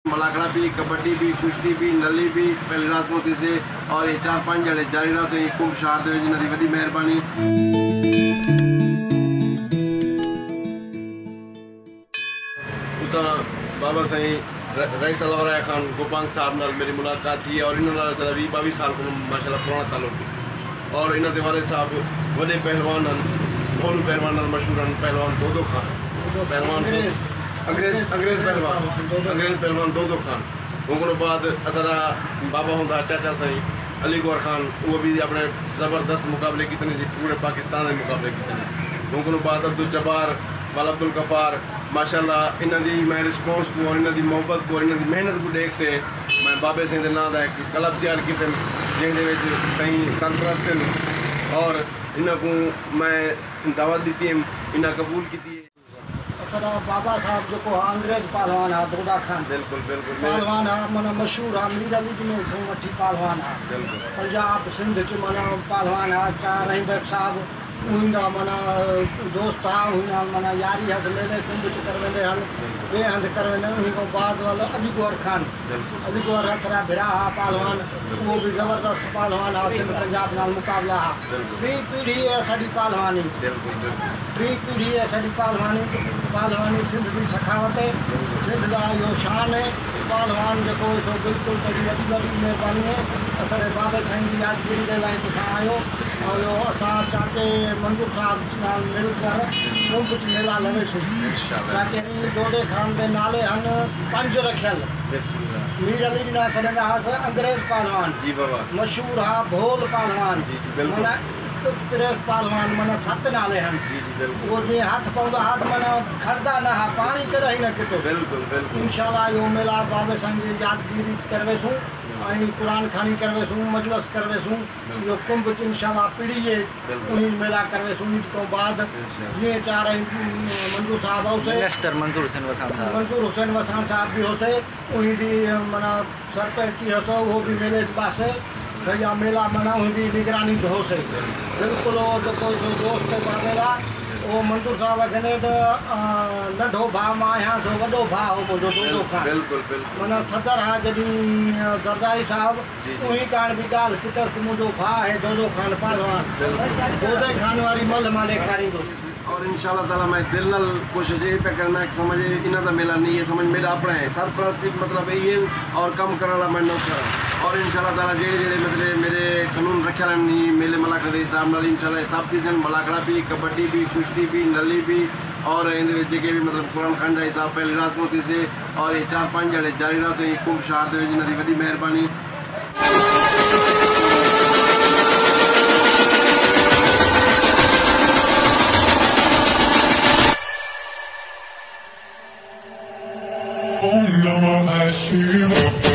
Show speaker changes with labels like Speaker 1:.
Speaker 1: मलाखड़ा भी, कबड्डी भी, कुश्ती भी, नली भी पहली रात मोती से और ये 4-5 जड़े जारी रहा से कुंभ शहर दे जिन्हां दी वड्डी मेहरबानी। उतां बाबा साईं रईस अलवराय खान गोपांग साहब नाल मेरी मुलाकात थी और इन्हां नाल 20-22 साल को माशाल्लाह पुराना ताल्लुक है और इन्हां दे वाले साहब वड्डे पहलवान भोलू पहलवान मशहूर पहलवान दोदो खान पहलवान अंग्रेज पहलवान दोदो खान उनको बाद असारा बाबा होंदा चाचा साईं अली गौर खान वो भी अपने ज़बरदस्त मुकाबले कितने पूरे पाकिस्तान के मुकाबले कितने उनको बाद अब्दुल जब्बार वाल अब्दुल गफ्फार माशाल्लाह इन्हां दी मैं रिस्पॉन्स को और इन्हां दी मोहब्बत को इन्हां दी मेहनत को देख के मैं बाबे सिंह के नाम का एक क्लब तैयार किए जिंदे सही सरपरस्त और इन्हां को मैं दावत दी इन्हां कबूल की।
Speaker 2: असरा बाबा साहब जो को अंग्रेज पहलवान है दोदा खान
Speaker 1: बिल्कुल
Speaker 2: पहलवान है मन मशहूर है मीर अली में वठी पहलवान है पंजाब सिंध च मन पहलवान है चार रहीबेग साहब उहिंदा मना दोस्त आ उहिंदा मना यारी हस मेले कुंभ च कर वेंदे हन वे हंध कर वेंदे उही को बाद वाला अली गौर खान अली गौर हथरा भिरा पहलवान वो भी जबरदस्त पहलवान है सिंध पंजाब नाल मुकाबला है टी पीढ़ी है साडी पहलवानी टी पीढ़ी है साडी पहलवानी सिंध की सखावत है सिंध का यो शान है पहलवान जो सो बिल्कुल तेरी वॾी मेहरबानी है असांजे बाबे साईं की यादगिरी के लाइ तुसां आयो और यो असां चाचे मंजूर साहब नाल मिलकर कुंभ च मेला लवेसूं चाचे दोदे खान के नाले हन 5 रखियल मीर अली ना सॾंदा हुआसीं अंग्रेज पहलवान
Speaker 1: जी बाबा
Speaker 2: मशहूर हा भोल पहलवान माना प्रेस पहलवान माना 7 नाले हन वो जी हाथ पौंदा हाथ माना खरदा ना हा पानी के रही ना कितो
Speaker 1: बिल्कुल
Speaker 2: इंशाल्लाह यो मेला बाबे साईं जी यादगिरी करवेसूं आई कुरान खानी करवेसूं मजलिस करवेसूं यो कुंभ च इंशाल्लाह पीढ़ी उही मेला करवेसूं ईद को बाद जी चार मंजूर साहब होसे
Speaker 3: मिनिस्टर मंजूर हुसैन वसान साहब भी होसे उही दी माना सरपंच होसे वो भी मेले पासे सही मेला मना हुई निगरानी होसे बिल्कुल जो कोई दोस्त बाबेला वो मंजूर साहब कहने तो नंढो भाउ मां आहियां तो वॾो भाउ हो मुंहिंजो दोदो खान माना सदर हा जॾहिं जरदारी साहब उही कान भी ॻाल्हि कितस मुंहिंजो भाउ है दोदो खान पहलवान दोदे खान वारी मल मां ॾेखारींदुसि
Speaker 1: और इंशाल्लाह ताला मैं दिल नाल कोशिश ये पे करना है समझे इन्हां दा मेला नहीं है समझ मेरा अपना है सरपरस्ती मतलब ये और कम करने वाला मैं नौकर और इंशाल्लाह ताला जेड़े मतलब मेरे कानून रखा नहीं मेले मलाखड़ा के हिसाब नाल इंशाल्लाह सब चीज़ें मलाखड़ा भी कबड्डी भी कुश्ती भी नली भी और इनके भी मतलब कुरान खान का हिसाब पहली रात मोती से और ये 4-5 जड़े जारी रहा से कुंभ शहर दे जिन्हां दी वड्डी मेहरबानी।
Speaker 4: Namah Shivaya.